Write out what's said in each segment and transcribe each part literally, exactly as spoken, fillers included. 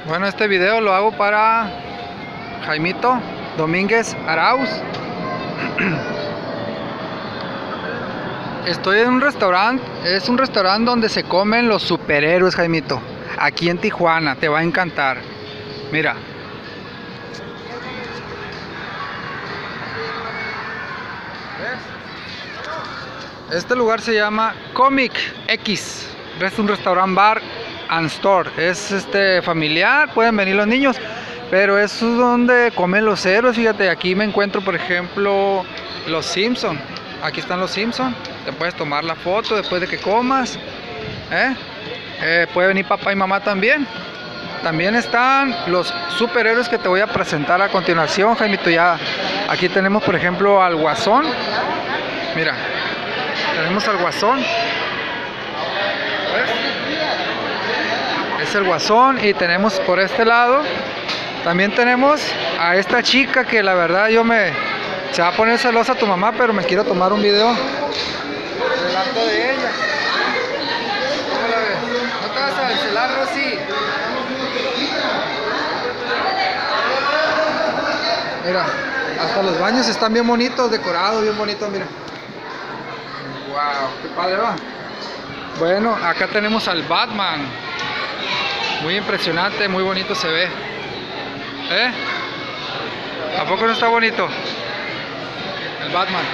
Bueno, este video lo hago para Jaimito Domínguez Arauz. Estoy en un restaurante, es un restaurante donde se comen los superhéroes, Jaimito. Aquí en Tijuana, te va a encantar. Mira. ¿Ves? Este lugar se llama Comic X. Es un restaurante bar and store. Es este familiar, pueden venir los niños, pero es donde comen los héroes. Fíjate, aquí me encuentro, por ejemplo, los Simpson. Aquí están los Simpson. Te puedes tomar la foto después de que comas. ¿Eh? Eh, puede venir papá y mamá también. También están los superhéroes que te voy a presentar a continuación, Jaimito. Ya aquí tenemos, por ejemplo, al Guasón. Mira, tenemos al Guasón. ¿Ves? Es el Guasón. Y tenemos por este lado, también tenemos a esta chica que la verdad yo me... Se va a poner celosa tu mamá, pero me quiero tomar un video delante de ella. ¿Cómo la ves? ¿No te vas a celar, Rosy? Mira, hasta los baños están bien bonitos, decorados, bien bonitos, mira. Wow, qué padre va. Bueno, acá tenemos al Batman. Muy impresionante, muy bonito se ve. ¿Eh? ¿A poco no está bonito? El Batman.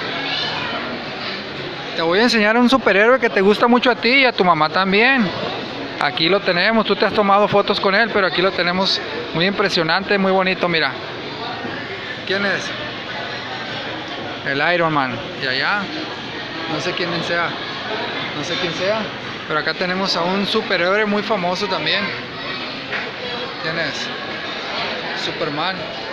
Te voy a enseñar a un superhéroe que te gusta mucho a ti y a tu mamá también. Aquí lo tenemos, tú te has tomado fotos con él, pero aquí lo tenemos muy impresionante, muy bonito, mira. ¿Quién es? El Iron Man. Y allá, no sé quién sea, no sé quién sea, pero acá tenemos a un superhéroe muy famoso también. ¿Quién es? Superman.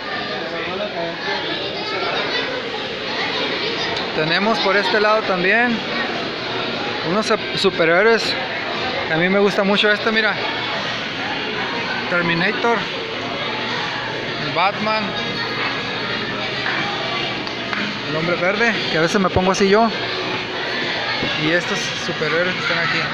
Tenemos por este lado también unos superhéroes. A mí me gusta mucho este, mira. Terminator, el Batman, el Hombre Verde, que a veces me pongo así yo. Y estos superhéroes que están aquí.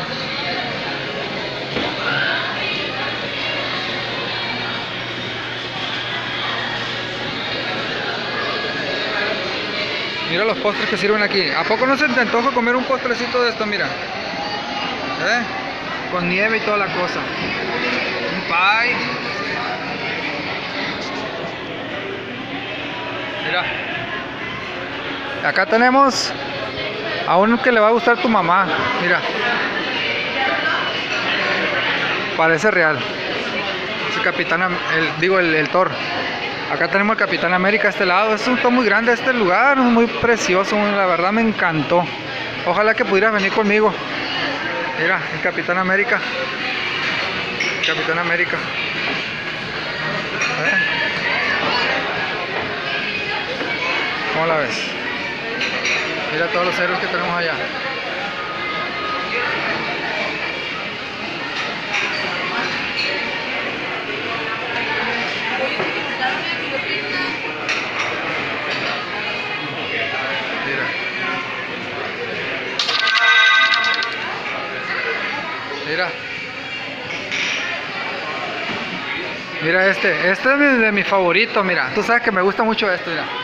Mira los postres que sirven aquí. ¿A poco no se te antoja comer un postrecito de esto? Mira. ¿Eh? Con nieve y toda la cosa. Un pie. Mira. Acá tenemos a uno que le va a gustar a tu mamá. Mira. Parece real. Es el Capitán, el, digo el, el Thor. Acá tenemos el Capitán América a este lado. Es un todo muy grande este lugar, muy precioso, la verdad me encantó. Ojalá que pudieras venir conmigo. Mira, el Capitán América. El Capitán América. ¿Eh? ¿Cómo la ves? Mira todos los héroes que tenemos allá. Mira. Mira este. Este es de, de mi favorito, mira. Tú sabes que me gusta mucho esto, mira.